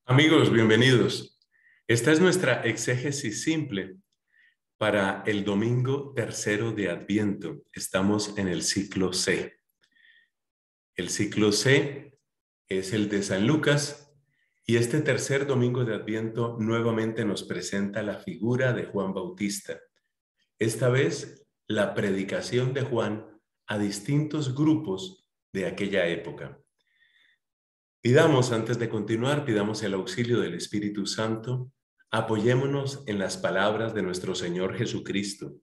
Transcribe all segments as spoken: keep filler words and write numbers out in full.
Amigos, bienvenidos. Esta es nuestra exégesis simple para el domingo tercero de Adviento. Estamos en el ciclo C. El ciclo C es el de San Lucas y este tercer domingo de Adviento nuevamente nos presenta la figura de Juan Bautista. Esta vez la predicación de Juan a distintos grupos de aquella época. Pidamos, antes de continuar, pidamos el auxilio del Espíritu Santo. Apoyémonos en las palabras de nuestro Señor Jesucristo.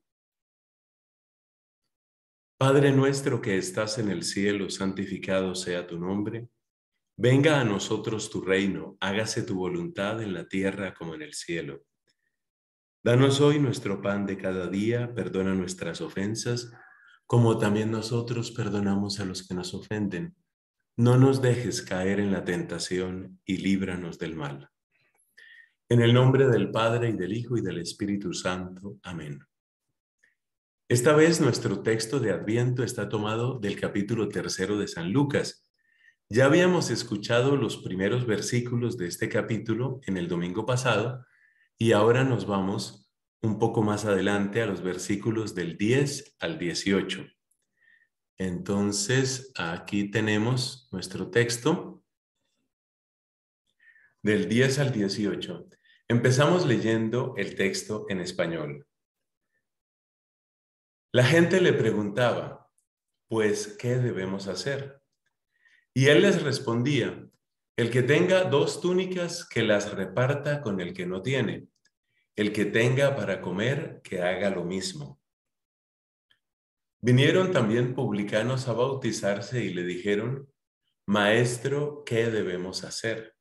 Padre nuestro que estás en el cielo, santificado sea tu nombre. Venga a nosotros tu reino, hágase tu voluntad en la tierra como en el cielo. Danos hoy nuestro pan de cada día, perdona nuestras ofensas, como también nosotros perdonamos a los que nos ofenden. No nos dejes caer en la tentación y líbranos del mal. En el nombre del Padre, y del Hijo, y del Espíritu Santo. Amén. Esta vez nuestro texto de Adviento está tomado del capítulo tercero de San Lucas. Ya habíamos escuchado los primeros versículos de este capítulo en el domingo pasado, y ahora nos vamos un poco más adelante a los versículos del diez al dieciocho. Entonces, aquí tenemos nuestro texto del diez al dieciocho. Empezamos leyendo el texto en español. La gente le preguntaba, pues, ¿qué debemos hacer? Y él les respondía, el que tenga dos túnicas, que las reparta con el que no tiene. El que tenga para comer, que haga lo mismo. Vinieron también publicanos a bautizarse y le dijeron, Maestro, ¿qué debemos hacer?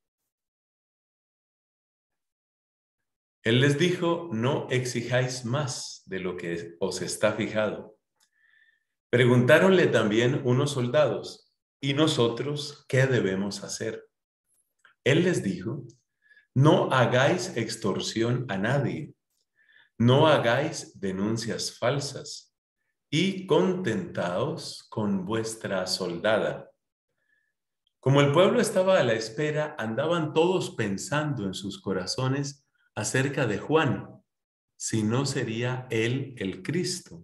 Él les dijo, no exijáis más de lo que os está fijado. Preguntáronle también unos soldados, ¿y nosotros qué debemos hacer? Él les dijo, no hagáis extorsión a nadie, no hagáis denuncias falsas, y contentaos con vuestra soldada. Como el pueblo estaba a la espera, andaban todos pensando en sus corazones acerca de Juan, si no sería él el Cristo.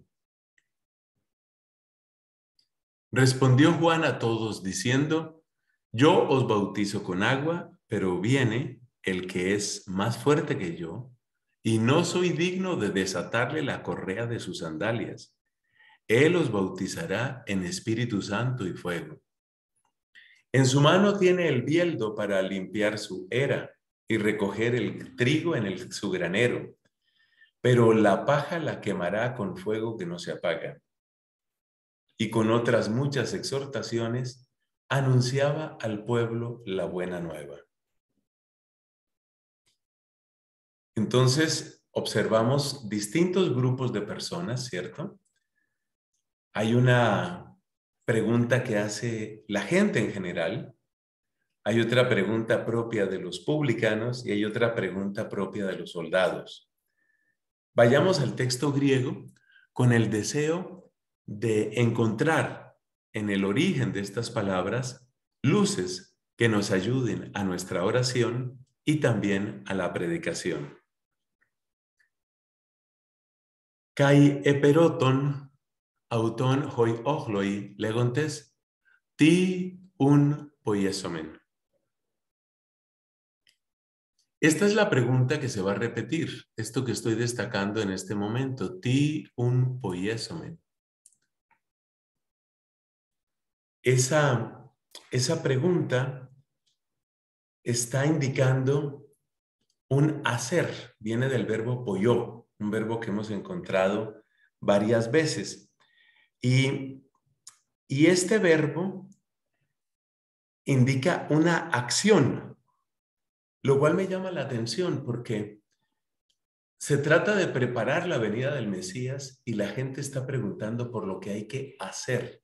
Respondió Juan a todos diciendo, yo os bautizo con agua, pero viene el que es más fuerte que yo, y no soy digno de desatarle la correa de sus sandalias. Él os bautizará en Espíritu Santo y fuego. En su mano tiene el bieldo para limpiar su era y recoger el trigo en el, su granero, pero la paja la quemará con fuego que no se apaga. Y con otras muchas exhortaciones, anunciaba al pueblo la buena nueva. Entonces, observamos distintos grupos de personas, ¿cierto? Hay una pregunta que hace la gente en general, hay otra pregunta propia de los publicanos y hay otra pregunta propia de los soldados. Vayamos al texto griego con el deseo de encontrar en el origen de estas palabras luces que nos ayuden a nuestra oración y también a la predicación. Kai eperoton auton hoi ochloi legontes ti un poiesomen. Esta es la pregunta que se va a repetir, esto que estoy destacando en este momento, ti un poiesomen. Esa, esa pregunta está indicando un hacer, viene del verbo poyó, un verbo que hemos encontrado varias veces. Y, y este verbo indica una acción, lo cual me llama la atención porque se trata de preparar la venida del Mesías y la gente está preguntando por lo que hay que hacer.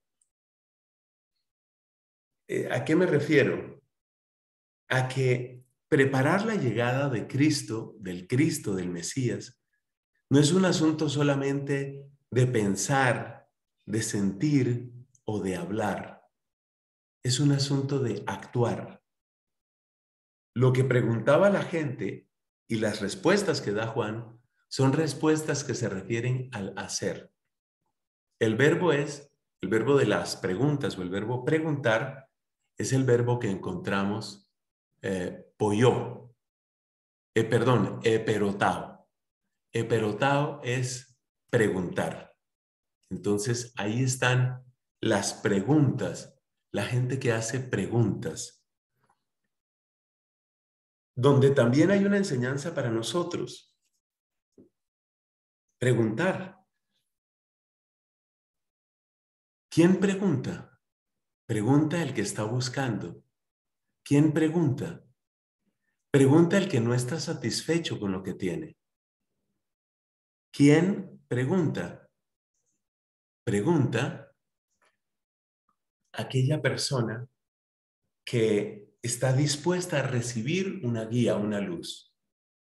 Eh, ¿A qué me refiero? A que preparar la llegada de Cristo, del Cristo, del Mesías, no es un asunto solamente de pensar, de sentir o de hablar. Es un asunto de actuar. lo que preguntaba la gente y las respuestas que da Juan son respuestas que se refieren al hacer. El verbo es, el verbo de las preguntas o el verbo preguntar es el verbo que encontramos eh, poyo, eh, perdón, eperotao. Eperotao es preguntar. Entonces ahí están las preguntas, la gente que hace preguntas, donde también hay una enseñanza para nosotros. Preguntar. ¿Quién pregunta? Pregunta el que está buscando. ¿Quién pregunta? Pregunta el que no está satisfecho con lo que tiene. ¿Quién pregunta? Pregunta aquella persona que está dispuesta a recibir una guía, una luz.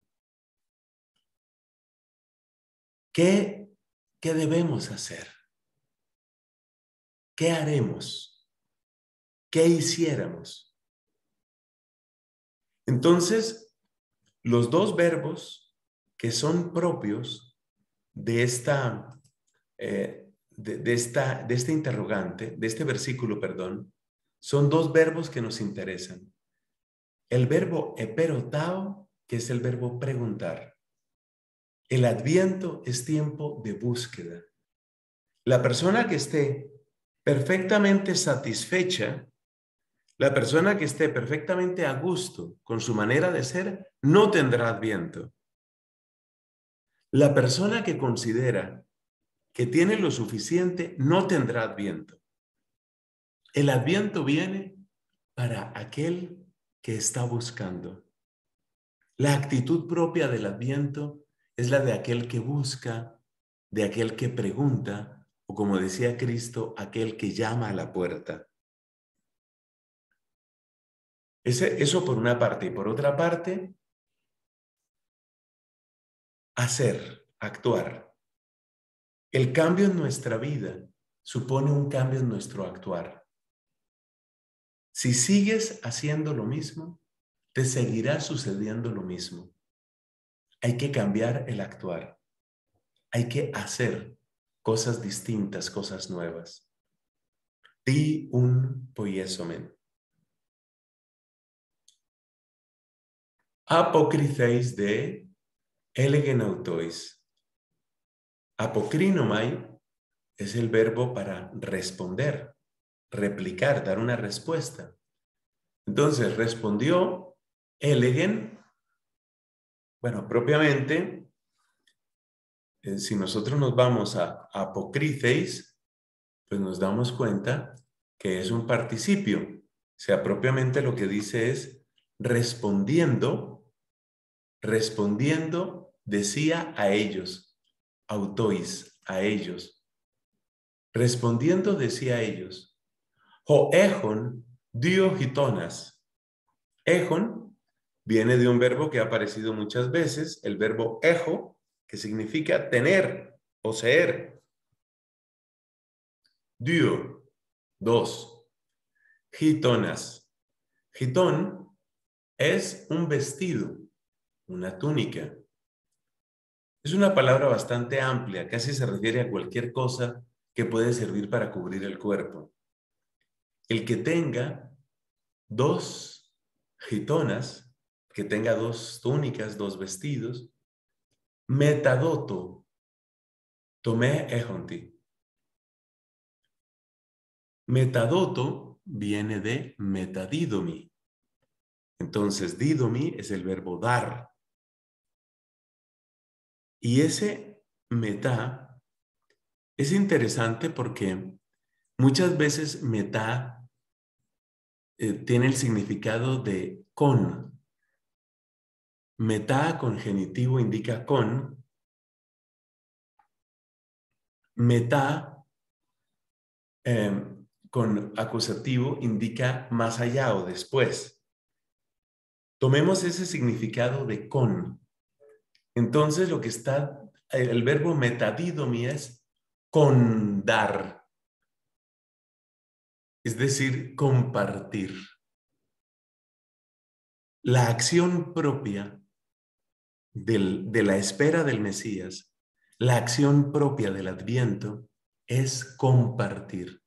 ¿Qué, qué debemos hacer? ¿Qué haremos? ¿Qué hiciéramos? Entonces, los dos verbos que son propios de esta, eh, de, de, esta, de este interrogante, de este versículo, perdón, son dos verbos que nos interesan. El verbo eperotao, que es el verbo preguntar. El Adviento es tiempo de búsqueda. La persona que esté perfectamente satisfecha, la persona que esté perfectamente a gusto con su manera de ser, no tendrá Adviento. La persona que considera que tiene lo suficiente, no tendrá Adviento. El Adviento viene para aquel que está buscando. La actitud propia del Adviento es la de aquel que busca, de aquel que pregunta, o como decía Cristo, aquel que llama a la puerta. Ese, eso por una parte. Y por otra parte, hacer, actuar. El cambio en nuestra vida supone un cambio en nuestro actuar. Si sigues haciendo lo mismo, te seguirá sucediendo lo mismo. Hay que cambiar el actuar. Hay que hacer cosas distintas, cosas nuevas. Di un poiesomen. Apocritheis de elegenautois. Apokrinomai es el verbo para responder, replicar, dar una respuesta. Entonces, respondió elegen. Bueno, propiamente, eh, si nosotros nos vamos a apocritheis, pues nos damos cuenta que es un participio. O sea, propiamente lo que dice es respondiendo, respondiendo, decía a ellos, autois, a ellos. Respondiendo decía a ellos, ho ejon dio gitonas. Ejon viene de un verbo que ha aparecido muchas veces, el verbo ejo, que significa tener, poseer. Dio, dos. Gitonas. Gitón es un vestido, una túnica. Es una palabra bastante amplia, casi se refiere a cualquier cosa que puede servir para cubrir el cuerpo. El que tenga dos gitonas, que tenga dos túnicas, dos vestidos, metadoto, tomé ejonti. Metadoto viene de metadidomi. Entonces, didomi es el verbo dar. Y ese meta es interesante porque muchas veces meta eh, tiene el significado de con. Meta con genitivo indica con. Meta eh, con acusativo indica más allá o después. Tomemos ese significado de con. Entonces lo que está, el verbo metadidomi es con dar. Es decir, compartir. la acción propia del, de la espera del Mesías, la acción propia del Adviento es compartir.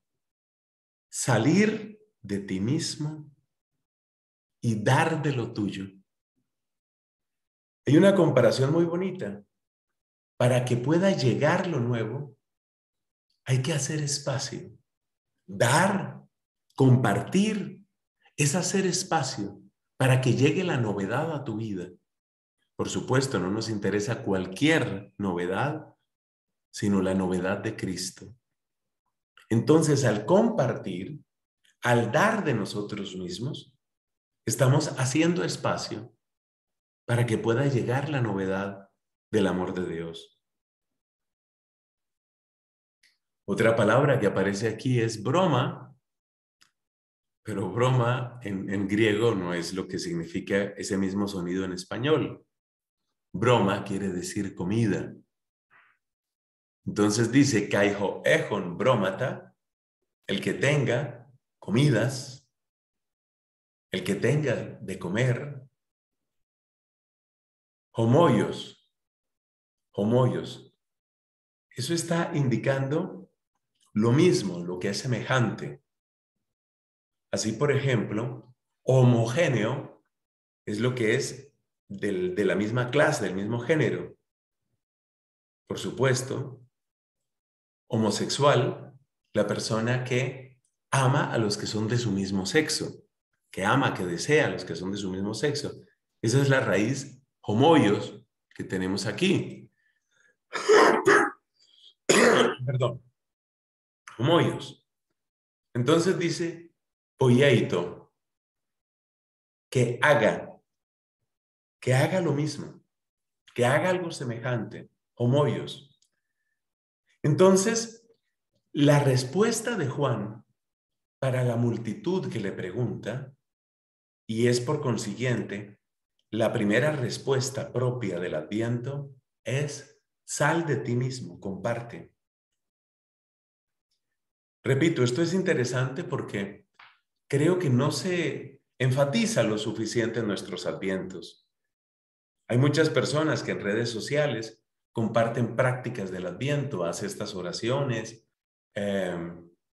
Salir de ti mismo y dar de lo tuyo. Hay una comparación muy bonita. Para que pueda llegar lo nuevo, hay que hacer espacio. Dar, compartir, es hacer espacio para que llegue la novedad a tu vida. Por supuesto, no nos interesa cualquier novedad, sino la novedad de Cristo. Entonces, al compartir, al dar de nosotros mismos, estamos haciendo espacio para que pueda llegar la novedad del amor de Dios. Otra palabra que aparece aquí es broma, pero broma en, en griego no es lo que significa ese mismo sonido en español. Broma quiere decir comida. Entonces dice, kaiho ejón bromata, el que tenga comidas, el que tenga de comer, homoios, homoios. Eso está indicando lo mismo, lo que es semejante. Así, por ejemplo, homogéneo es lo que es del, de la misma clase, del mismo género. Por supuesto, homosexual, la persona que ama a los que son de su mismo sexo, que ama, que desea a los que son de su mismo sexo. Esa es la raíz homoios que tenemos aquí. Perdón. Homoios. Entonces dice, poieito, que haga, que haga lo mismo, que haga algo semejante, homoios. Entonces, la respuesta de Juan para la multitud que le pregunta, y es por consiguiente, la primera respuesta propia del Adviento es, sal de ti mismo, comparte. Repito, esto es interesante porque creo que no se enfatiza lo suficiente en nuestros Advientos. Hay muchas personas que en redes sociales comparten prácticas del Adviento, haz estas oraciones, eh,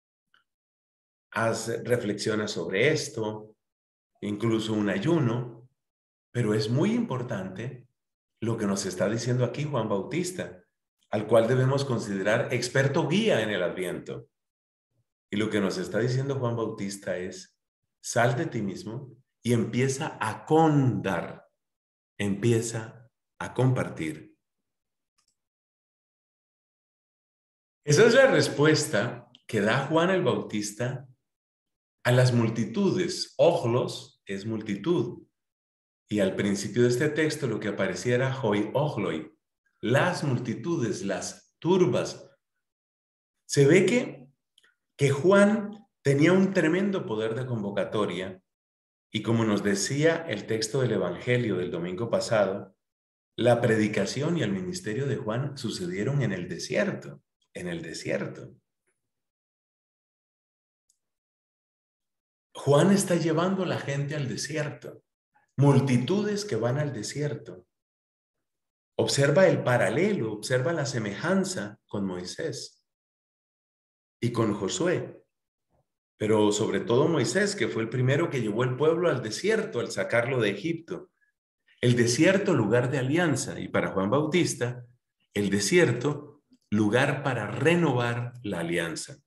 haz, reflexiona sobre esto, incluso un ayuno, pero es muy importante lo que nos está diciendo aquí Juan Bautista, al cual debemos considerar experto guía en el Adviento. Y lo que nos está diciendo Juan Bautista es, sal de ti mismo y empieza a condar, empieza a compartir. Esa es la respuesta que da Juan el Bautista a las multitudes. Ojlos es multitud. Y al principio de este texto lo que aparecía era hoi ogloi, las multitudes, las turbas. Se ve que, que Juan tenía un tremendo poder de convocatoria y como nos decía el texto del Evangelio del domingo pasado, la predicación y el ministerio de Juan sucedieron en el desierto, en el desierto. Juan está llevando a la gente al desierto, multitudes que van al desierto. Observa el paralelo, observa la semejanza con Moisés y con Josué, pero sobre todo Moisés, que fue el primero que llevó el pueblo al desierto al sacarlo de Egipto. El desierto, lugar de alianza, y para Juan Bautista, el desierto, lugar para renovar la alianza.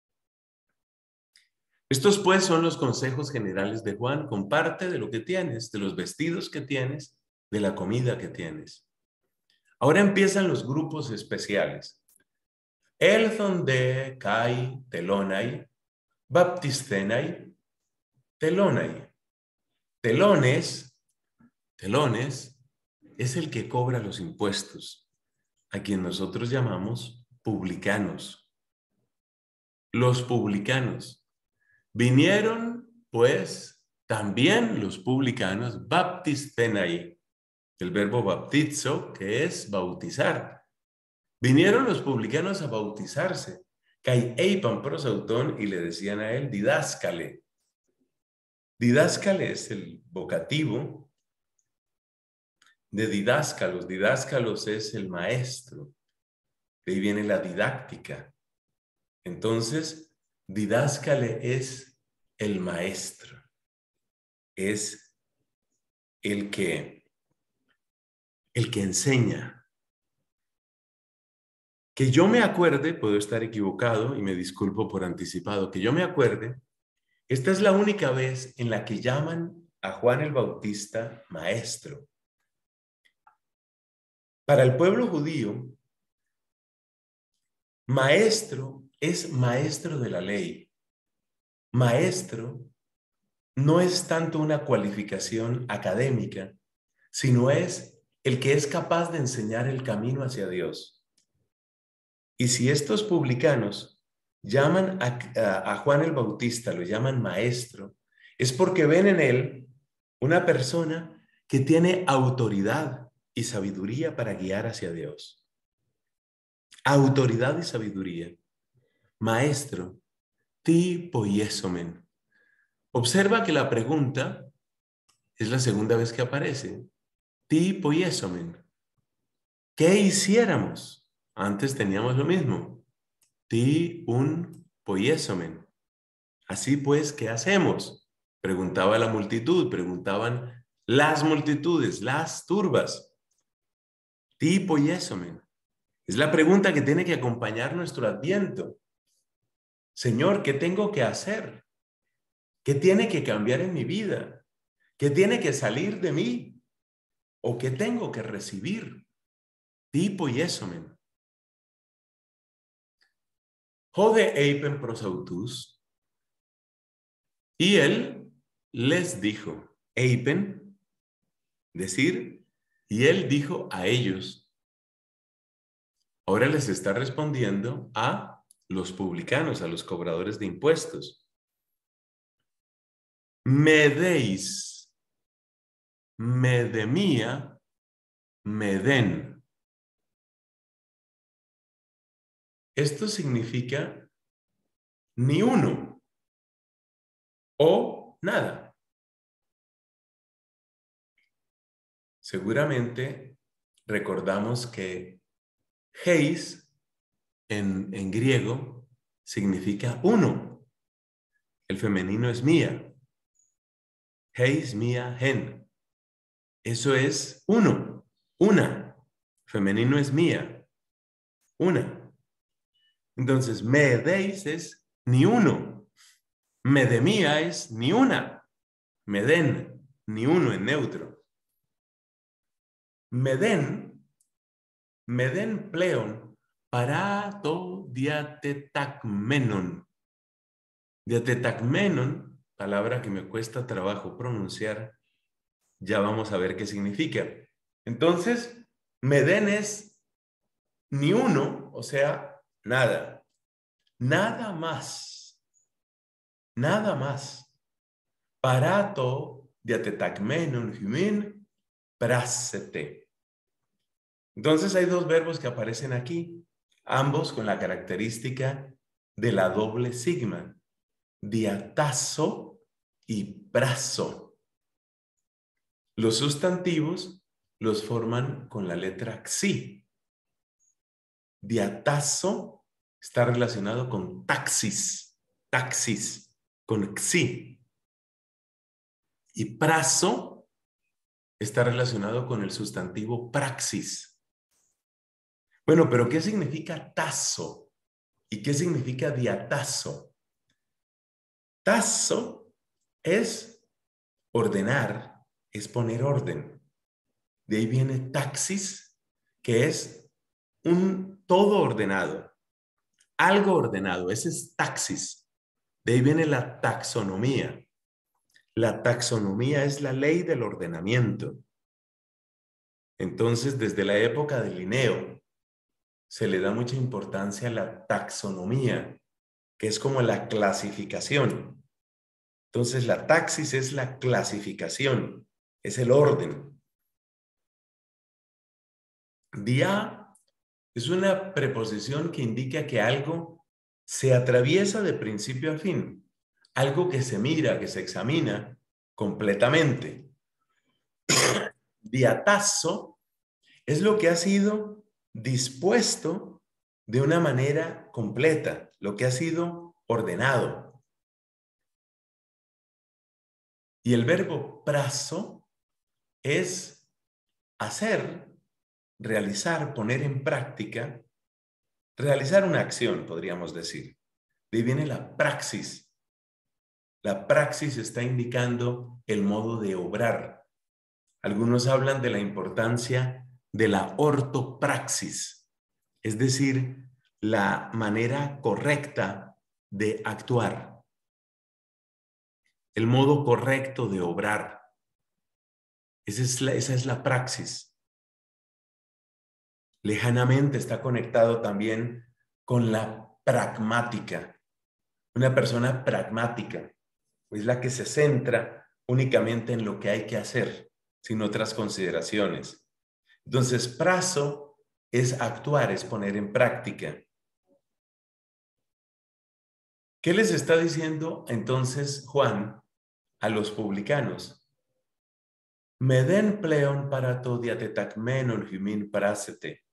Estos pues son los consejos generales de Juan. Comparte de lo que tienes, de los vestidos que tienes, de la comida que tienes. Ahora empiezan los grupos especiales. Elthon de kai telonai, baptistenai, telonai. Telones, telones, es el que cobra los impuestos, a quien nosotros llamamos publicanos. Los publicanos. Vinieron, pues, también los publicanos, baptistenai, el verbo baptizo, que es bautizar. Vinieron los publicanos a bautizarse, kai eipan prosautón, y le decían a él, didáscale. Didáscale es el vocativo de didáscalos. Didáscalos es el maestro. De ahí viene la didáctica. Entonces, didáscale es el maestro. Es el que, el que enseña. Que yo me acuerde, puedo estar equivocado y me disculpo por anticipado, que yo me acuerde, esta es la única vez en la que llaman a Juan el Bautista maestro. Para el pueblo judío, maestro es maestro de la ley. Maestro no es tanto una cualificación académica, sino es el que es capaz de enseñar el camino hacia Dios. Y si estos publicanos llaman a, a, a Juan el Bautista, lo llaman maestro, es porque ven en él una persona que tiene autoridad y sabiduría para guiar hacia Dios. Autoridad y sabiduría. Maestro, ti poiesomen. Observa que la pregunta es la segunda vez que aparece. Ti poiesomen. ¿Qué hiciéramos? Antes teníamos lo mismo. Ti un poiesomen. Así pues, ¿qué hacemos? Preguntaba la multitud, preguntaban las multitudes, las turbas. Ti poiesomen. Es la pregunta que tiene que acompañar nuestro Adviento. Señor, ¿qué tengo que hacer? ¿Qué tiene que cambiar en mi vida? ¿Qué tiene que salir de mí? ¿O qué tengo que recibir? Ti poiesomen. Jode eipen prosautus. Y él les dijo, eipen, decir, y él dijo a ellos. Ahora les está respondiendo a los publicanos, a los cobradores de impuestos. Me deis, me de mía, me den. Esto significa ni uno o nada. Seguramente recordamos que heis en, en griego significa uno. El femenino es mía. Heis, mía, hen. Eso es uno, una. Femenino es mía, una. Entonces, me deis es ni uno. Me de mía es ni una. Me den, ni uno en neutro. Me den, me den pleon parato diatetacmenon. Diatetacmenon, palabra que me cuesta trabajo pronunciar, ya vamos a ver qué significa. Entonces, me den es ni uno, o sea, nada. Nada más. Nada más. Parato diatetacmenon humin prasete. Entonces hay dos verbos que aparecen aquí, ambos con la característica de la doble sigma, diatazo y prazo. Los sustantivos los forman con la letra xi. Diatazo está relacionado con taxis, taxis, con xi. Y prazo está relacionado con el sustantivo praxis. Bueno, pero ¿qué significa tazo? ¿Y qué significa diatazo? Tazo es ordenar, es poner orden. De ahí viene taxis, que es un todo ordenado, algo ordenado. Ese es taxis. De ahí viene la taxonomía. La taxonomía es la ley del ordenamiento. Entonces, desde la época de Linneo, se le da mucha importancia a la taxonomía, que es como la clasificación. Entonces, la taxis es la clasificación, es el orden. Dia es una preposición que indica que algo se atraviesa de principio a fin, algo que se mira, que se examina completamente. Diatazo es lo que ha sido dispuesto de una manera completa, lo que ha sido ordenado. Y el verbo prazo es hacer, realizar, poner en práctica, realizar una acción, podríamos decir. De ahí viene la praxis. La praxis está indicando el modo de obrar. Algunos hablan de la importancia de la ortopraxis, es decir, la manera correcta de actuar, el modo correcto de obrar. Esa es la, esa es la praxis. Lejanamente está conectado también con la pragmática. Una persona pragmática es la que se centra únicamente en lo que hay que hacer, sin otras consideraciones. Entonces, prazo es actuar, es poner en práctica. ¿Qué les está diciendo entonces Juan a los publicanos? Meden pleon parato diatetacmenon humin prasete.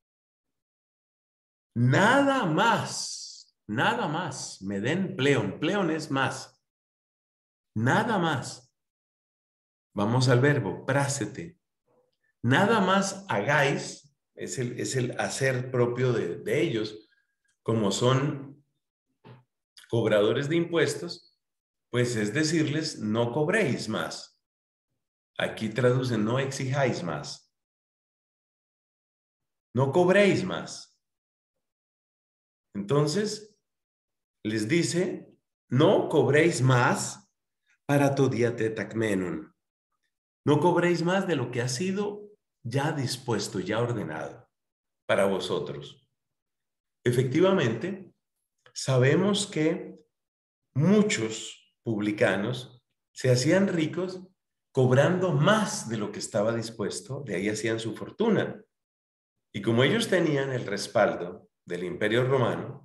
Nada más, nada más, meden pleon. Pleon es más. Nada más. Vamos al verbo, prásete. Nada más hagáis, es el, es el hacer propio de, de ellos, como son cobradores de impuestos, pues es decirles, no cobréis más. Aquí traducen, no exijáis más. No cobréis más. Entonces, les dice, no cobréis más para tu diatetacmenon. No cobréis más de lo que ha sido ya dispuesto, ya ordenado para vosotros. Efectivamente, sabemos que muchos publicanos se hacían ricos cobrando más de lo que estaba dispuesto, de ahí hacían su fortuna. Y como ellos tenían el respaldo del Imperio Romano,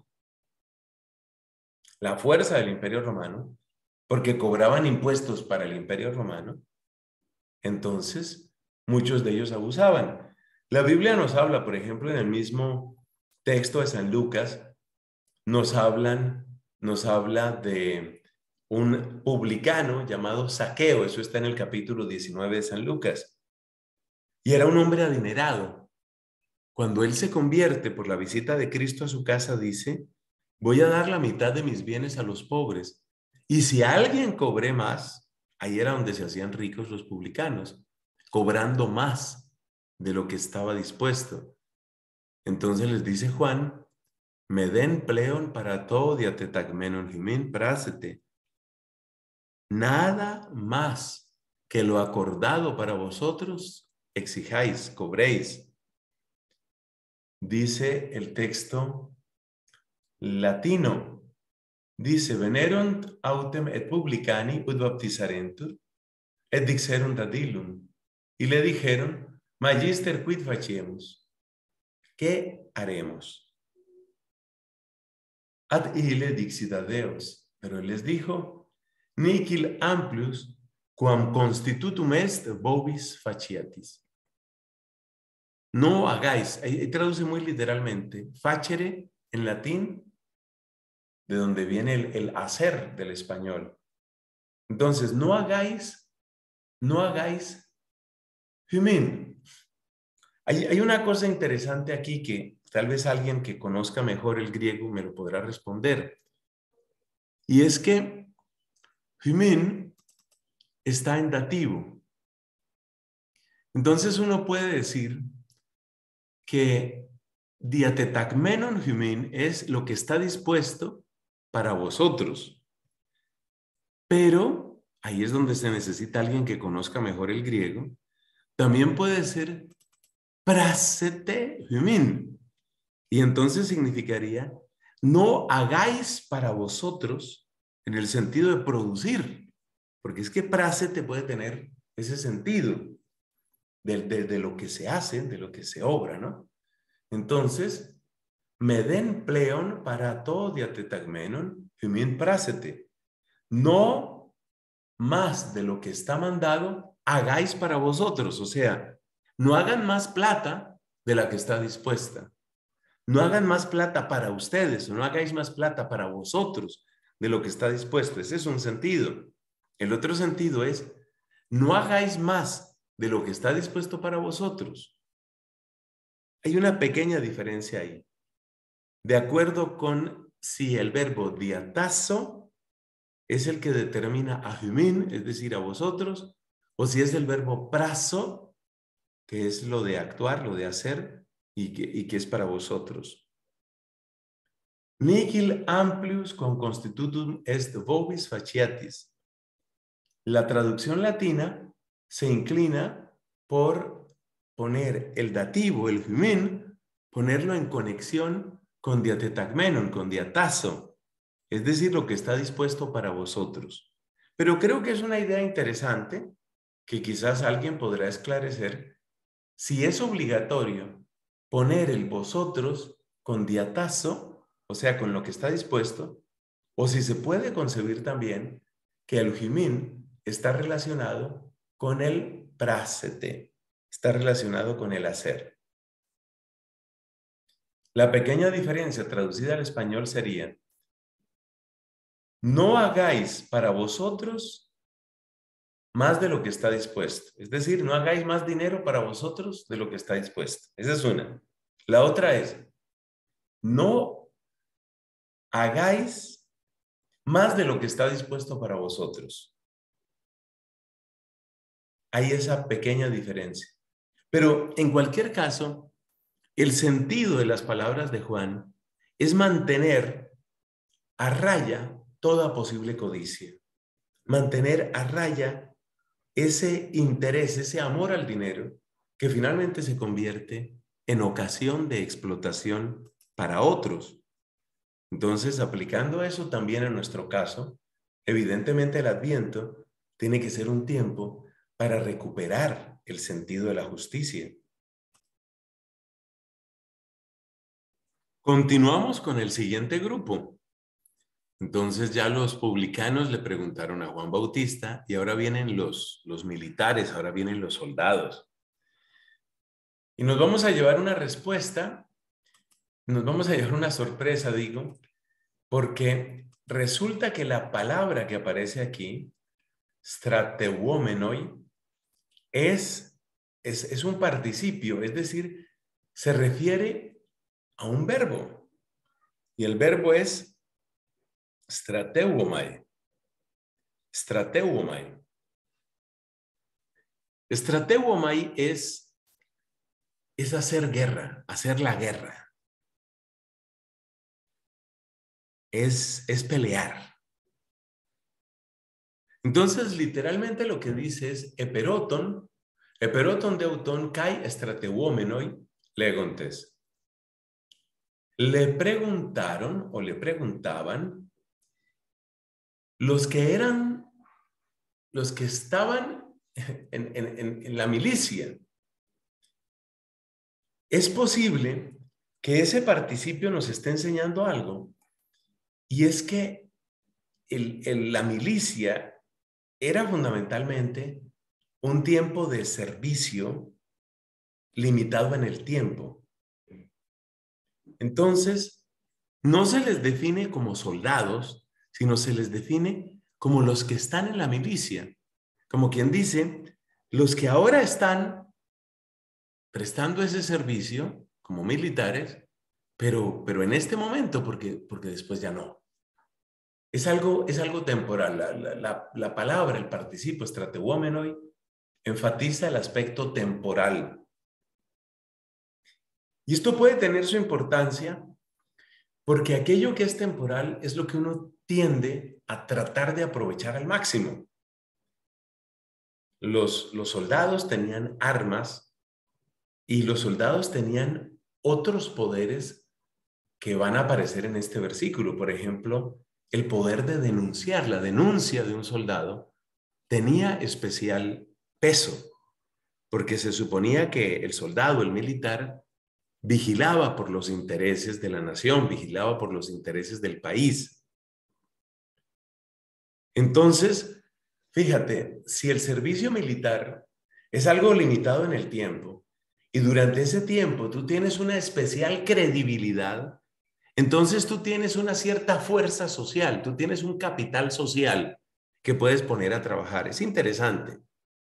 la fuerza del Imperio Romano, porque cobraban impuestos para el Imperio Romano, entonces muchos de ellos abusaban. La Biblia nos habla, por ejemplo, en el mismo texto de San Lucas, nos hablan, nos habla de un publicano llamado Zaqueo, eso está en el capítulo diecinueve de San Lucas. Y era un hombre adinerado. Cuando él se convierte por la visita de Cristo a su casa, dice, voy a dar la mitad de mis bienes a los pobres. Y si alguien cobré más, ahí era donde se hacían ricos los publicanos, cobrando más de lo que estaba dispuesto. Entonces les dice Juan, me den pleon para todo diatetagmenon himin prásete. Nada más que lo acordado para vosotros exijáis, cobréis. Dice el texto latino, dice, venerunt autem et publicani ut baptisarentur, et dixerunt ad illum. Y le dijeron, magister, quid faciemus? ¿Qué haremos? Ad ille dixit ad Deos. Pero él les dijo, nihil amplius quam constitutum est vobis faciatis. No hagáis, ahí traduce muy literalmente, facere en latín, de donde viene el, el hacer del español. Entonces, no hagáis, no hagáis humin. Hay, hay una cosa interesante aquí que tal vez alguien que conozca mejor el griego me lo podrá responder. Y es que humin está en dativo. Entonces uno puede decir que diatetagmenon humin es lo que está dispuesto para vosotros. Pero ahí es donde se necesita alguien que conozca mejor el griego. También puede ser prásete humin. Y entonces significaría, no hagáis para vosotros en el sentido de producir. Porque es que prásete puede tener ese sentido de, de, de lo que se hace, de lo que se obra, ¿no? Entonces, me den pleon para todo diatetagmenon humin prásete. No más de lo que está mandado, hagáis para vosotros. O sea, no hagan más plata de la que está dispuesta. No hagan más plata para ustedes, o no hagáis más plata para vosotros de lo que está dispuesto. Ese es un sentido. El otro sentido es, no hagáis más de lo que está dispuesto para vosotros. Hay una pequeña diferencia ahí. De acuerdo con si el verbo diatazo es el que determina a humin, es decir, a vosotros, o si es el verbo prazo, que es lo de actuar, lo de hacer, y que, y que es para vosotros. Nihil amplius con constitutum est vobis faciatis. La traducción latina se inclina por poner el dativo, el humin, ponerlo en conexión con diatetagmenon, con diatazo, es decir, lo que está dispuesto para vosotros. Pero creo que es una idea interesante que quizás alguien podrá esclarecer si es obligatorio poner el vosotros con diatazo, o sea, con lo que está dispuesto, o si se puede concebir también que el humin está relacionado con el prásete, está relacionado con el hacer. La pequeña diferencia traducida al español sería: no hagáis para vosotros más de lo que está dispuesto. Es decir, no hagáis más dinero para vosotros de lo que está dispuesto. Esa es una. La otra es, no hagáis más de lo que está dispuesto para vosotros. Hay esa pequeña diferencia. Pero en cualquier caso, el sentido de las palabras de Juan es mantener a raya toda posible codicia. Mantener a raya ese interés, ese amor al dinero, que finalmente se convierte en ocasión de explotación para otros. Entonces, aplicando eso también en nuestro caso, evidentemente el Adviento tiene que ser un tiempo para recuperar el sentido de la justicia. Continuamos con el siguiente grupo. Entonces ya los publicanos le preguntaron a Juan Bautista y ahora vienen los, los militares, ahora vienen los soldados. Y nos vamos a llevar una respuesta, nos vamos a llevar una sorpresa, digo, porque resulta que la palabra que aparece aquí, strateuomenoi, es, es, es un participio, es decir, se refiere a un verbo. Y el verbo es strateuomai. Strateuomai. Strateuomai es, es hacer guerra, hacer la guerra. Es, es pelear. Entonces, literalmente lo que dice es eperoton, eperoton deuton kai strateuomenoi legontes. Le preguntaron o le preguntaban los que eran, los que estaban en, en, en la milicia. Es posible que ese participio nos esté enseñando algo, y es que el, el, la milicia era fundamentalmente un tiempo de servicio limitado en el tiempo. Entonces, no se les define como soldados, sino se les define como los que están en la milicia. Como quien dice, los que ahora están prestando ese servicio como militares, pero, pero en este momento, porque, porque después ya no. Es algo, es algo temporal. La, la, la, la palabra, el participio strateuomenoi, enfatiza el aspecto temporal. Y esto puede tener su importancia porque aquello que es temporal es lo que uno tiende a tratar de aprovechar al máximo. Los, los soldados tenían armas y los soldados tenían otros poderes que van a aparecer en este versículo. Por ejemplo, el poder de denunciar. La denuncia de un soldado tenía especial peso, porque se suponía que el soldado, el militar, vigilaba por los intereses de la nación, vigilaba por los intereses del país. Entonces, Fíjate, si el servicio militar es algo limitado en el tiempo y durante ese tiempo tú tienes una especial credibilidad, entonces tú tienes una cierta fuerza social, tú tienes un capital social que puedes poner a trabajar. Es interesante.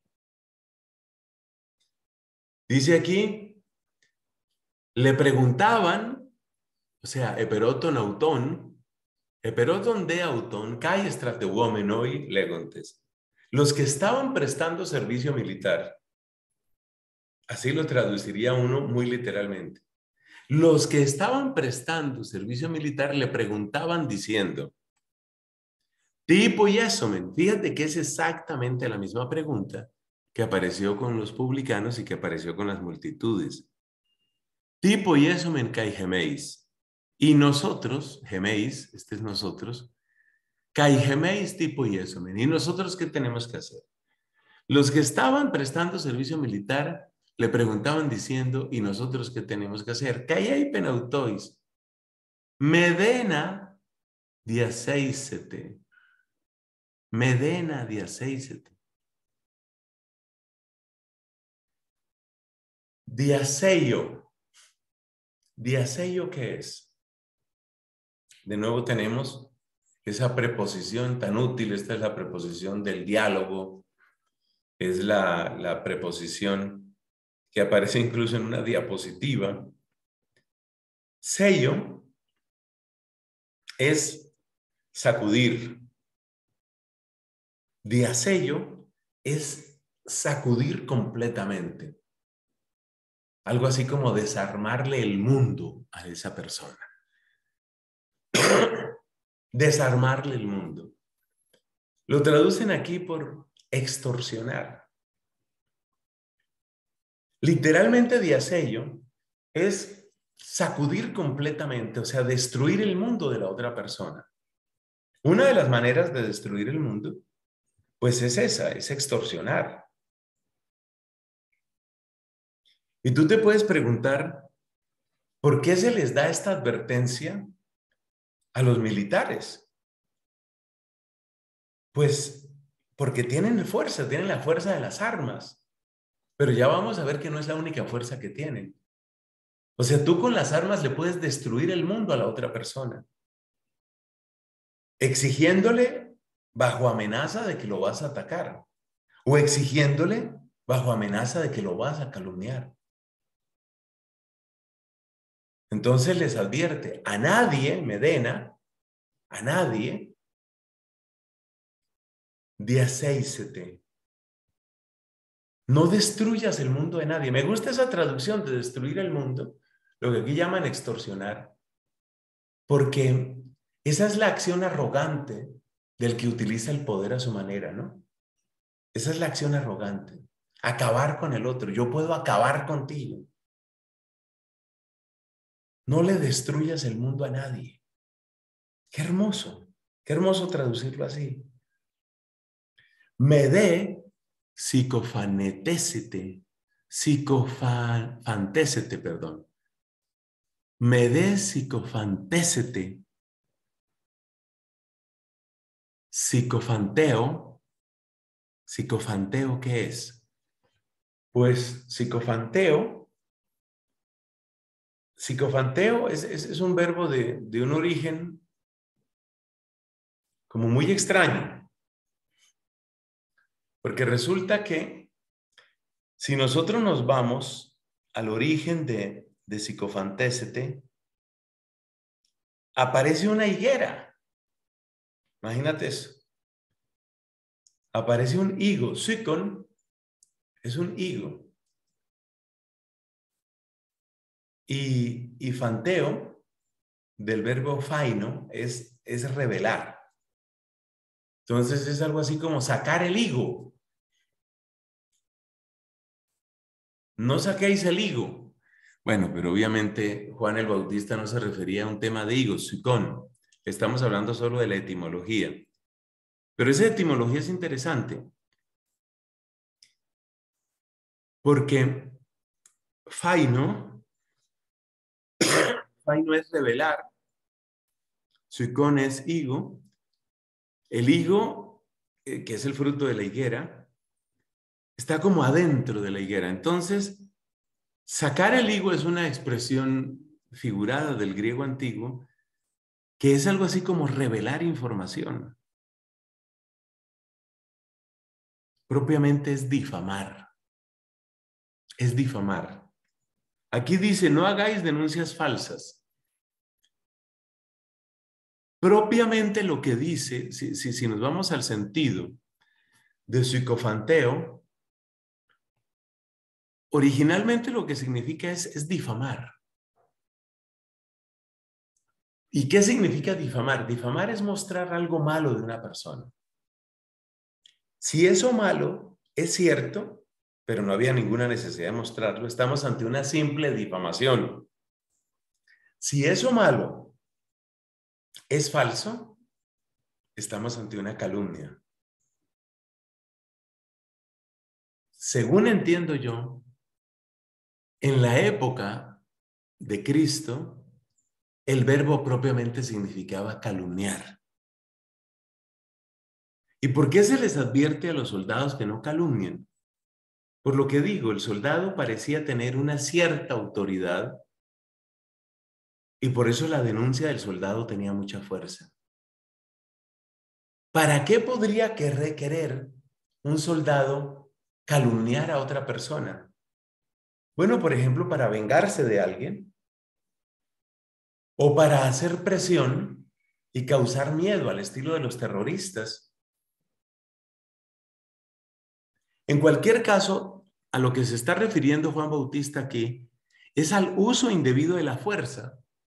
Dice aquí, le preguntaban, o sea, eperoton autón, eperoton de autón, kai estrateuomenoi legontes. Los que estaban prestando servicio militar, así lo traduciría uno muy literalmente. Los que estaban prestando servicio militar le preguntaban diciendo, tipo Yesomen, fíjate que es exactamente la misma pregunta que apareció con los publicanos y que apareció con las multitudes. Tipo Yesomen kai geméis. Y nosotros, geméis, este es nosotros, kai geméis tipo Yesomen. ¿Y nosotros qué tenemos que hacer? Los que estaban prestando servicio militar le preguntaban diciendo, ¿y nosotros qué tenemos que hacer? Kai penautois. Medena diaseisete. Medena diaseisete. Diaseio. ¿Diaseio qué es? De nuevo tenemos esa preposición tan útil. Esta es la preposición del diálogo. Es la, la preposición que aparece incluso en una diapositiva. Sello es sacudir. Diasello es sacudir completamente. Algo así como desarmarle el mundo a esa persona. Desarmarle el mundo. Lo traducen aquí por extorsionar. Literalmente diasello es sacudir completamente, o sea, destruir el mundo de la otra persona. Una de las maneras de destruir el mundo, pues es esa, es extorsionar. Y tú te puedes preguntar, ¿por qué se les da esta advertencia a los militares? Pues porque tienen fuerza, tienen la fuerza de las armas. Pero ya vamos a ver que no es la única fuerza que tienen. O sea, tú con las armas le puedes destruir el mundo a la otra persona, exigiéndole bajo amenaza de que lo vas a atacar o exigiéndole bajo amenaza de que lo vas a calumniar. Entonces les advierte, a nadie, Medena, a nadie, diaseisete. No destruyas el mundo de nadie. Me gusta esa traducción de destruir el mundo, lo que aquí llaman extorsionar, porque esa es la acción arrogante del que utiliza el poder a su manera, ¿no? Esa es la acción arrogante. Acabar con el otro. Yo puedo acabar contigo. No le destruyas el mundo a nadie. Qué hermoso. Qué hermoso traducirlo así. Me dé psicofanetésete. Psicofantésete, perdón. Me dé psicofantésete. Psicofanteo. ¿Psicofanteo qué es? Pues psicofanteo, psicofanteo es, es, es un verbo de, de un origen como muy extraño. Porque resulta que si nosotros nos vamos al origen de, de psicofantésete, aparece una higuera. Imagínate eso. Aparece un higo. Psicon es un higo. Y, y fanteo, del verbo faino, es, es revelar. Entonces es algo así como sacar el higo. No saquéis el higo. Bueno, pero obviamente Juan el Bautista no se refería a un tema de higos, psicón. Estamos hablando solo de la etimología. Pero esa etimología es interesante. Porque faino, faino es revelar, psicón es higo. El higo eh, que es el fruto de la higuera, está como adentro de la higuera. Entonces, sacar el higo es una expresión figurada del griego antiguo, que es algo así como revelar información. Propiamente es difamar. Es difamar. Aquí dice, no hagáis denuncias falsas. Propiamente lo que dice, si, si, si nos vamos al sentido de psicofanteo, originalmente lo que significa es, es difamar. ¿Y qué significa difamar? Difamar es mostrar algo malo de una persona. Si eso malo es cierto, pero no había ninguna necesidad de mostrarlo, estamos ante una simple difamación. Si eso malo es falso, estamos ante una calumnia. Según entiendo yo, en la época de Cristo, el verbo propiamente significaba calumniar. ¿Y por qué se les advierte a los soldados que no calumnien? Por lo que digo, el soldado parecía tener una cierta autoridad y por eso la denuncia del soldado tenía mucha fuerza. ¿Para qué podría querer un soldado calumniar a otra persona? Bueno, por ejemplo, para vengarse de alguien o para hacer presión y causar miedo al estilo de los terroristas. En cualquier caso, a lo que se está refiriendo Juan Bautista aquí es al uso indebido de la fuerza,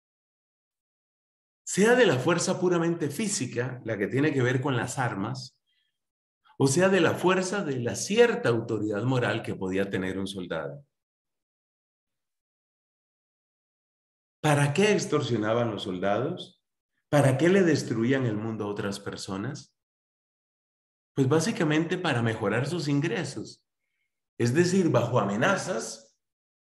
sea de la fuerza puramente física, la que tiene que ver con las armas, o sea de la fuerza de la cierta autoridad moral que podía tener un soldado. ¿Para qué extorsionaban los soldados? ¿Para qué le destruían el mundo a otras personas? Pues básicamente para mejorar sus ingresos. Es decir, bajo amenazas,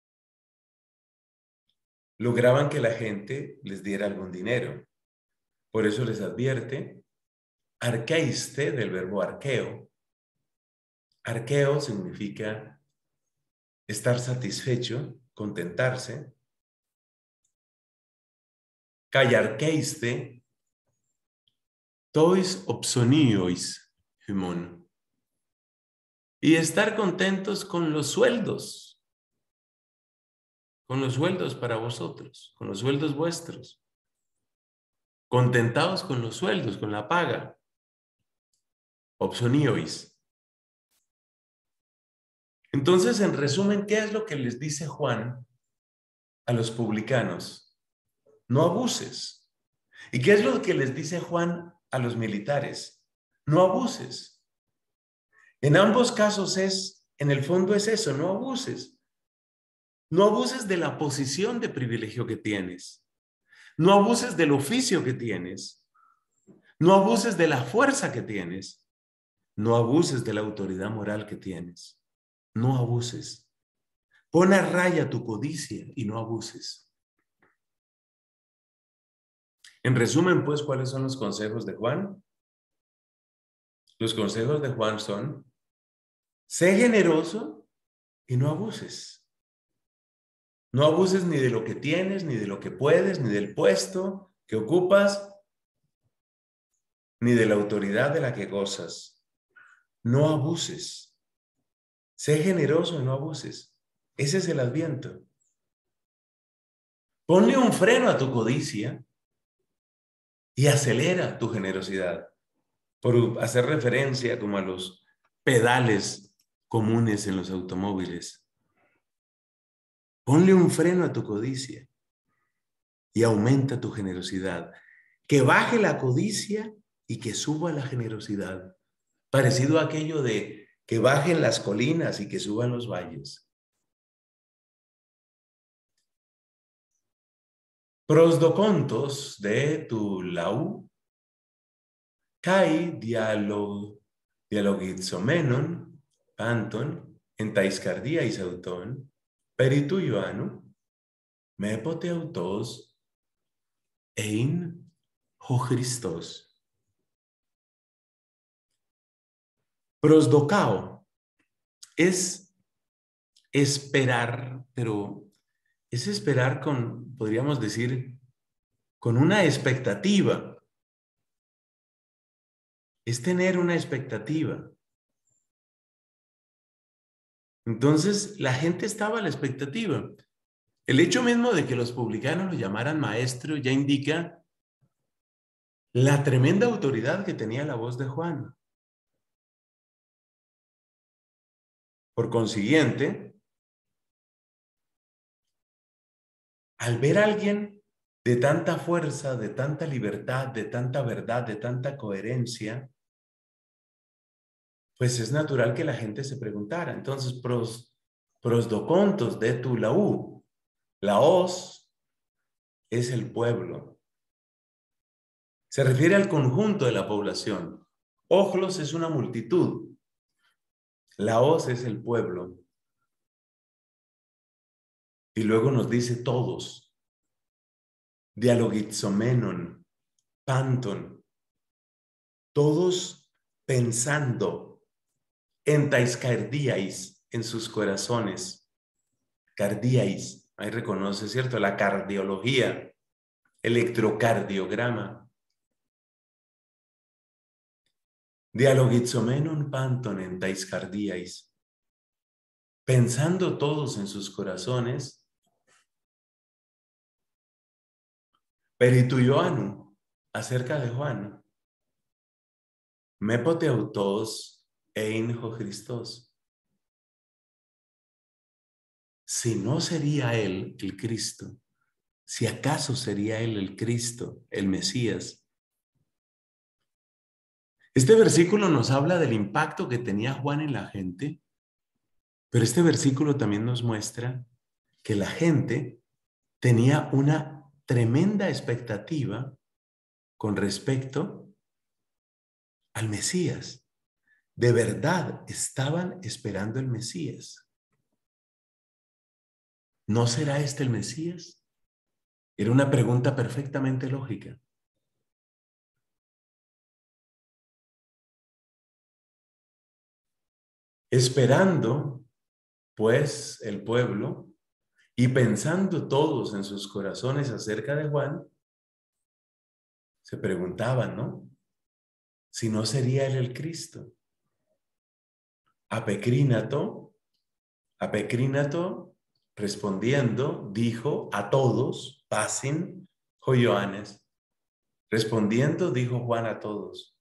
lograban que la gente les diera algún dinero. Por eso les advierte, arqueiste, del verbo arqueo. Arqueo significa estar satisfecho, contentarse. Callarqueiste, tois opsoniois, humon. Y estar contentos con los sueldos, con los sueldos para vosotros, con los sueldos vuestros. Contentados con los sueldos, con la paga. Opsoniois. Entonces, en resumen, ¿qué es lo que les dice Juan a los publicanos? No abuses. ¿Y qué es lo que les dice Juan a los militares? No abuses. En ambos casos es, en el fondo es eso, no abuses. No abuses de la posición de privilegio que tienes. No abuses del oficio que tienes. No abuses de la fuerza que tienes. No abuses de la autoridad moral que tienes. No abuses. Pon a raya tu codicia y no abuses. En resumen, pues, ¿cuáles son los consejos de Juan? Los consejos de Juan son, sé generoso y no abuses. No abuses ni de lo que tienes, ni de lo que puedes, ni del puesto que ocupas, ni de la autoridad de la que gozas. No abuses. Sé generoso y no abuses. Ese es el Adviento. Ponle un freno a tu codicia y acelera tu generosidad. Por hacer referencia como a los pedales comunes en los automóviles. Ponle un freno a tu codicia y aumenta tu generosidad. Que baje la codicia y que suba la generosidad. Parecido a aquello de que bajen las colinas y que suban los valles. Prosdocontos de tu lau, kai dialog, dialogizomenon, panton, entaiscardia isauton, peritu Ioannu, mepote autos, ein ho Christos. Prosdokao es esperar, pero es esperar con, podríamos decir, con una expectativa. Es tener una expectativa. Entonces, la gente estaba a la expectativa. El hecho mismo de que los publicanos lo llamaran maestro ya indica la tremenda autoridad que tenía la voz de Juan. Por consiguiente, al ver a alguien de tanta fuerza, de tanta libertad, de tanta verdad, de tanta coherencia, pues es natural que la gente se preguntara. Entonces, pros, prosdocontos de tu laú, laos es el pueblo. Se refiere al conjunto de la población. Ojlos es una multitud. Laos es el pueblo. Y luego nos dice todos. Dialogizomenon, panton. Todos pensando en taiscardiais, en sus corazones. Cardiais, ahí reconoce, ¿cierto? La cardiología, electrocardiograma. Dialogizomenon panton en taiscardiais. Pensando todos en sus corazones, perituioanu, acerca de Juan, mepoteutos einho Christos. Si no sería él el Cristo, si acaso sería él el Cristo, el Mesías. Este versículo nos habla del impacto que tenía Juan en la gente, pero este versículo también nos muestra que la gente tenía una tremenda expectativa con respecto al Mesías. De verdad estaban esperando el Mesías. ¿No será este el Mesías? Era una pregunta perfectamente lógica. Esperando, pues, el pueblo y pensando todos en sus corazones acerca de Juan, se preguntaban, ¿no? Si no sería él el Cristo. Apecrínato, Apecrínato, respondiendo, dijo a todos, pasen, Joioanes. Respondiendo, dijo Juan a todos,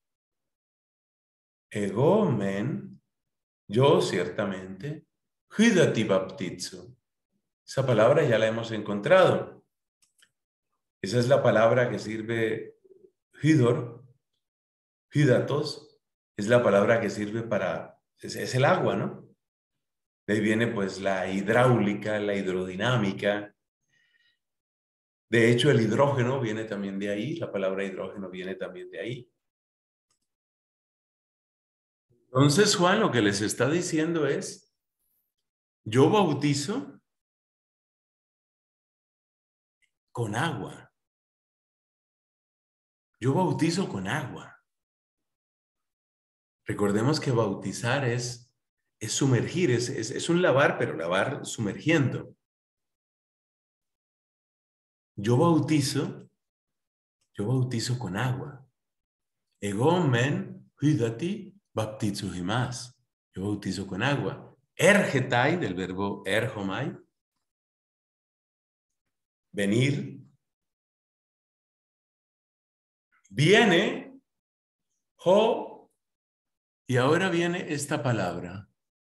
ego men, yo ciertamente, hydati baptizo. Esa palabra ya la hemos encontrado. Esa es la palabra que sirve hydor, hydatos, es la palabra que sirve para, es, es el agua, ¿no? De ahí viene pues la hidráulica, la hidrodinámica. De hecho, el hidrógeno viene también de ahí, la palabra hidrógeno viene también de ahí. Entonces, Juan lo que les está diciendo es, yo bautizo con agua. Yo bautizo con agua. Recordemos que bautizar es, es sumergir, es, es, es un lavar, pero lavar sumergiendo. Yo bautizo, yo bautizo con agua. Ego men hydati baptizuhimas. Yo bautizo con agua. Ergetai, del verbo erhomai, venir. Viene, ho, y ahora viene esta palabra.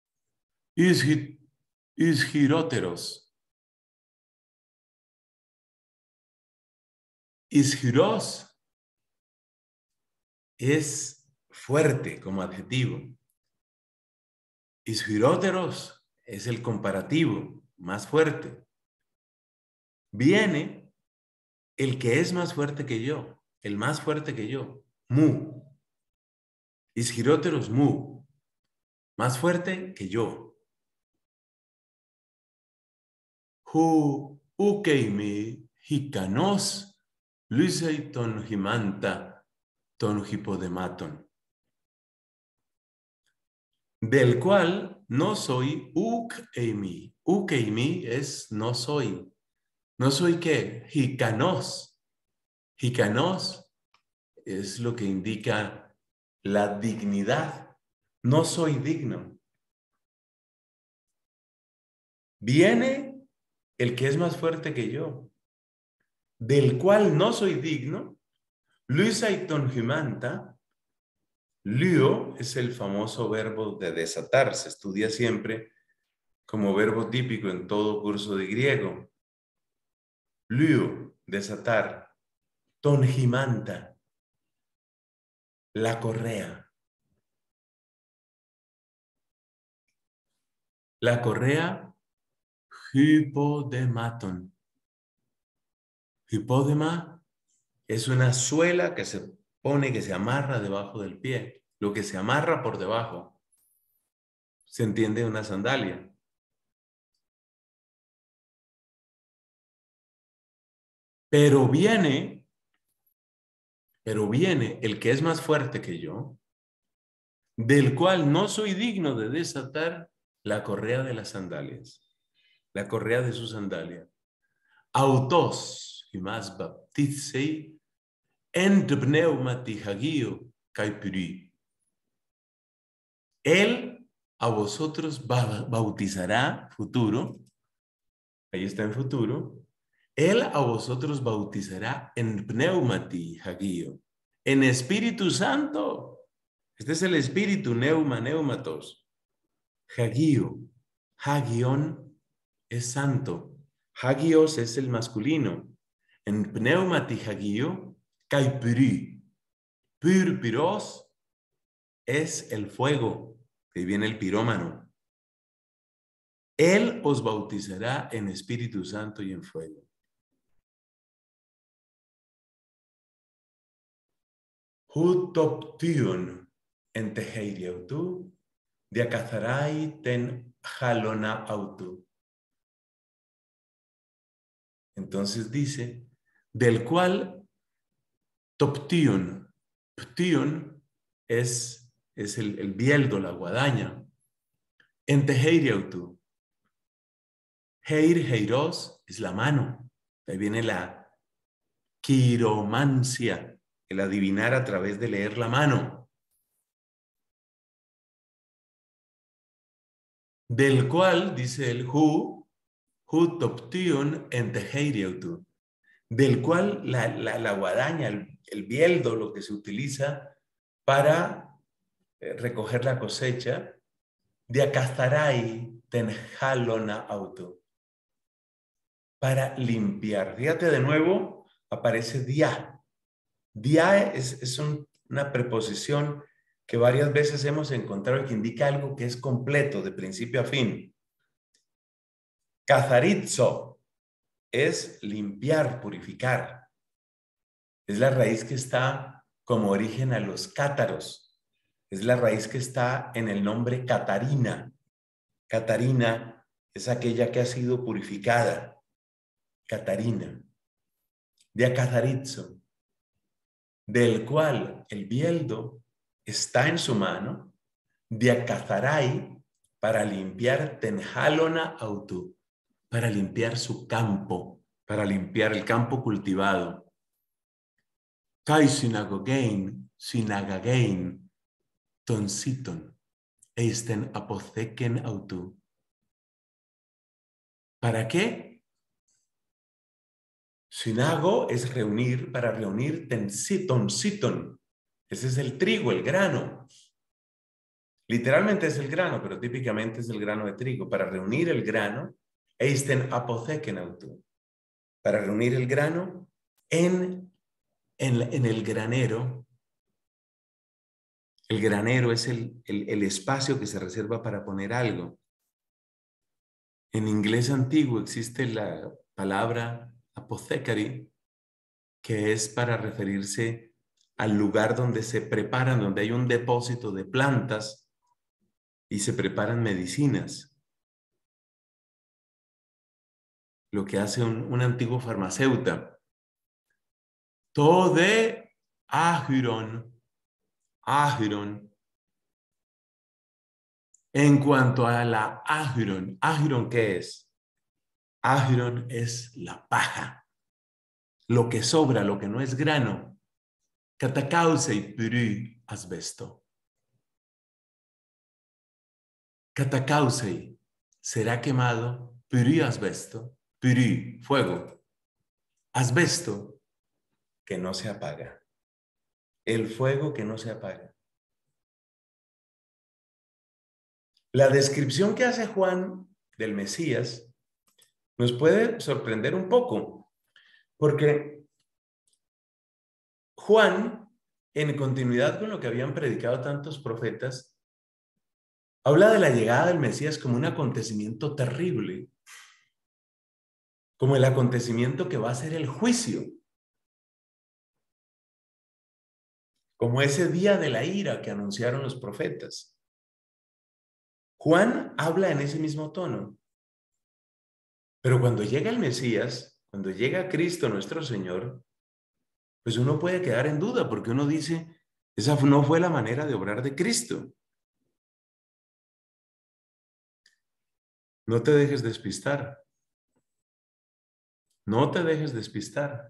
Isgiróteros. Isgiros es fuerte como adjetivo. Isgiróteros es el comparativo, más fuerte. Viene el que es más fuerte que yo, el más fuerte que yo, mu. Isgiróteros mu, más fuerte que yo. Hu ukeimi hikanos lysei ton himanta ton hipodematon. del cual no soy uk eimi. Uk eimi es no soy. ¿No soy qué? Hikanos. Hikanos es lo que indica la dignidad. No soy digno. Viene el que es más fuerte que yo, del cual no soy digno. Lysaiton humanta. Lyo es el famoso verbo de desatar. Se estudia siempre como verbo típico en todo curso de griego. Lyo, desatar. Tonjimanta, la correa. La correa, hipodematon. Hipódema es una suela que se pone, que se amarra debajo del pie. Lo que se amarra por debajo se entiende una sandalia. Pero viene, pero viene el que es más fuerte que yo, del cual no soy digno de desatar la correa de las sandalias, la correa de su sandalia. Autos, y más baptizei, en pneumati hagio caipiri. Él a vosotros bautizará, futuro, ahí está en futuro, Él a vosotros bautizará en pneumati hagio, en Espíritu Santo. Este es el Espíritu, neuma, neumatos. Hagio, hagion es santo. Hagios es el masculino. En pneumati hagio, kaipiri. Pyrpiros es el fuego, que viene el pirómano. Él os bautizará en Espíritu Santo y en fuego. Hutoption en teheiriautu, diakazarai ten jalona autu. Entonces dice, del cual toption, ption es, es el, el bieldo, la guadaña. En teheiriautu. Heir, heiros, es la mano. Ahí viene la quiromancia, el adivinar a través de leer la mano. Del cual, dice el hu, hu toption en teheiriautu. Del cual la, la, la guadaña, el, el bieldo, lo que se utiliza para eh, recoger la cosecha, de acazarai tenjalona auto. Para limpiar. Fíjate de nuevo, aparece dia. Dia es, es un, una preposición que varias veces hemos encontrado y que indica algo que es completo, de principio a fin. Cazarizo es limpiar, purificar. Es la raíz que está como origen a los cátaros. Es la raíz que está en el nombre Catarina. Catarina es aquella que ha sido purificada. Catarina. De Cazarizo, del cual el bieldo está en su mano, de Acazaray, para limpiar Tenjalona Autu, para limpiar su campo, para limpiar el campo cultivado. Kai sinagogein, sinagagein, tonsiton, eisten apotheken autu. ¿Para qué? Sinago es reunir, para reunir tensiton, siton. Ese es el trigo, el grano. Literalmente es el grano, pero típicamente es el grano de trigo. Para reunir el grano, eisten apotheken autu. Para reunir el grano en, en, en el granero. El granero es el, el, el espacio que se reserva para poner algo. En inglés antiguo existe la palabra apothecary, que es para referirse al lugar donde se preparan, donde hay un depósito de plantas y se preparan medicinas. Lo que hace un, un antiguo farmacéutico. Tode agiron, agiron, En cuanto a la ágiron, ¿ágiron qué es? Ágiron es la paja, lo que sobra, lo que no es grano. Κατακάουσei πυρί asbesto. Κατακάουσei será quemado, πυρί asbesto, πυρί, fuego, asbesto, que no se apaga. El fuego que no se apaga. La descripción que hace Juan del Mesías nos puede sorprender un poco, porque Juan, en continuidad con lo que habían predicado tantos profetas, habla de la llegada del Mesías como un acontecimiento terrible, como el acontecimiento que va a ser el juicio, como ese día de la ira que anunciaron los profetas. Juan habla en ese mismo tono, pero cuando llega el Mesías, cuando llega Cristo nuestro Señor, pues uno puede quedar en duda porque uno dice, esa no fue la manera de obrar de Cristo. No te dejes despistar. No te dejes despistar.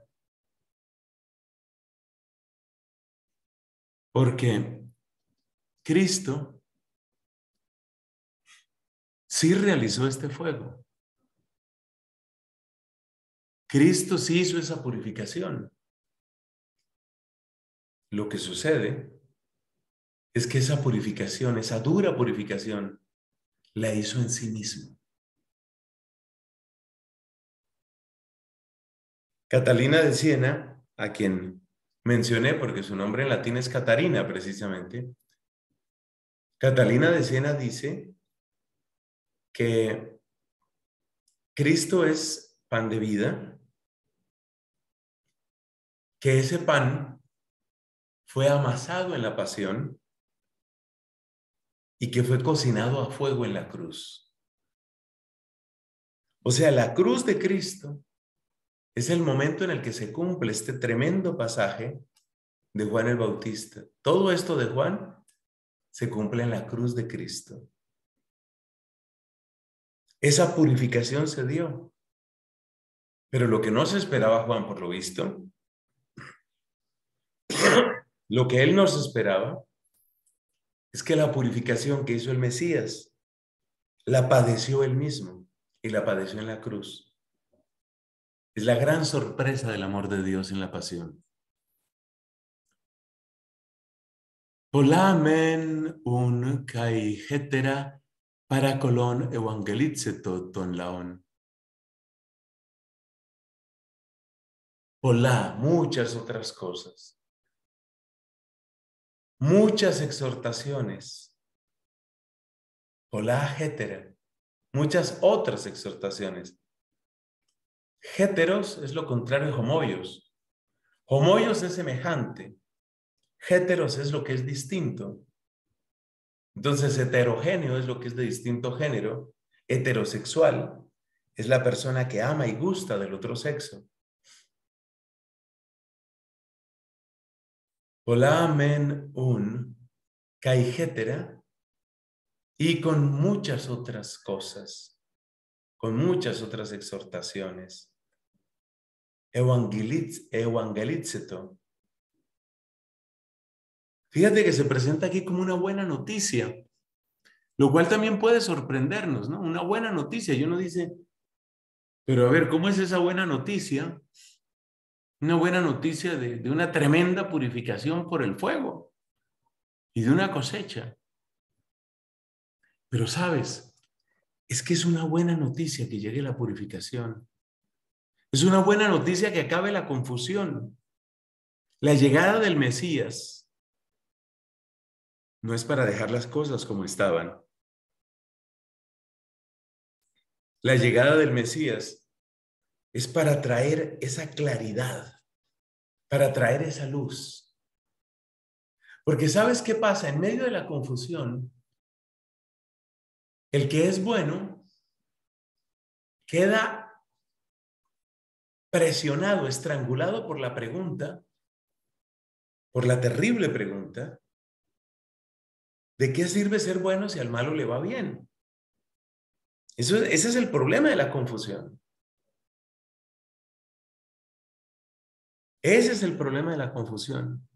Porque Cristo sí realizó este fuego. Cristo sí hizo esa purificación. Lo que sucede es que esa purificación, esa dura purificación, la hizo en sí mismo. Catalina de Siena, a quien mencioné porque su nombre en latín es Catarina precisamente, Catalina de Siena dice que Cristo es pan de vida, que ese pan fue amasado en la pasión y que fue cocinado a fuego en la cruz. O sea, la cruz de Cristo es el momento en el que se cumple este tremendo pasaje de Juan el Bautista. Todo esto de Juan se cumple en la cruz de Cristo. Esa purificación se dio. Pero lo que no se esperaba Juan, por lo visto, lo que él no se esperaba, es que la purificación que hizo el Mesías, la padeció él mismo y la padeció en la cruz. Es la gran sorpresa del amor de Dios en la pasión. Polamen un kai hetera para colon evangelitzeto ton laon. Polá, muchas otras cosas. Muchas exhortaciones. Polá hetera. Muchas otras exhortaciones. Héteros es lo contrario de homoios. Homoios es semejante. Héteros es lo que es distinto. Entonces, heterogéneo es lo que es de distinto género. Heterosexual es la persona que ama y gusta del otro sexo. Polamen un kai hétera y con muchas otras cosas, con muchas otras exhortaciones. Evangelitz, evangelitzeto. Fíjate que se presenta aquí como una buena noticia, lo cual también puede sorprendernos, ¿no? Una buena noticia. Y uno dice, pero a ver, ¿cómo es esa buena noticia? Una buena noticia de, de una tremenda purificación por el fuego y de una cosecha. Pero sabes, es que es una buena noticia que llegue la purificación. Es una buena noticia que acabe la confusión. La llegada del Mesías no es para dejar las cosas como estaban. La llegada del Mesías es para traer esa claridad, para traer esa luz. Porque ¿sabes qué pasa? En medio de la confusión, el que es bueno queda presionado, estrangulado por la pregunta, por la terrible pregunta, ¿De qué sirve ser bueno si al malo le va bien? Eso, ese es el problema de la confusión. Ese es el problema de la confusión.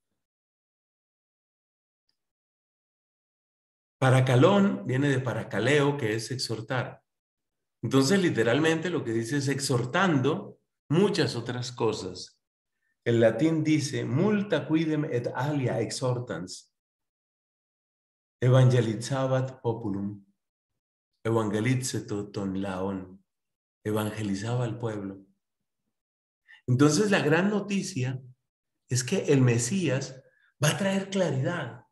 Paracalón viene de paracaleo, que es exhortar. Entonces, literalmente lo que dice es exhortando muchas otras cosas. El latín dice, multa quidem et alia exhortans, evangelizabat populum, evangelizeto ton laon, evangelizaba al pueblo. Entonces, la gran noticia es que el Mesías va a traer claridad.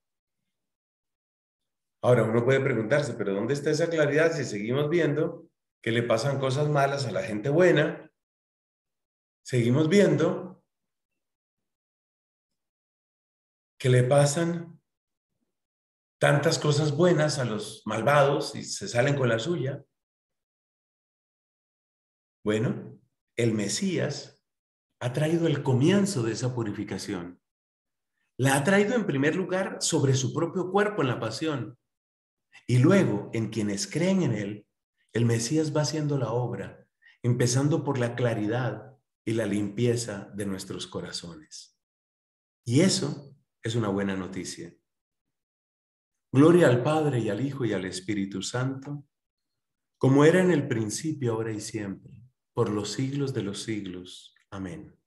Ahora, uno puede preguntarse, ¿pero dónde está esa claridad si seguimos viendo que le pasan cosas malas a la gente buena? Seguimos viendo que le pasan tantas cosas buenas a los malvados y se salen con la suya. Bueno, el Mesías ha traído el comienzo de esa purificación. La ha traído en primer lugar sobre su propio cuerpo en la pasión. Y luego, en quienes creen en él, el Mesías va haciendo la obra, empezando por la claridad y la limpieza de nuestros corazones. Y eso es una buena noticia. Gloria al Padre y al Hijo y al Espíritu Santo, como era en el principio, ahora y siempre, por los siglos de los siglos. Amén.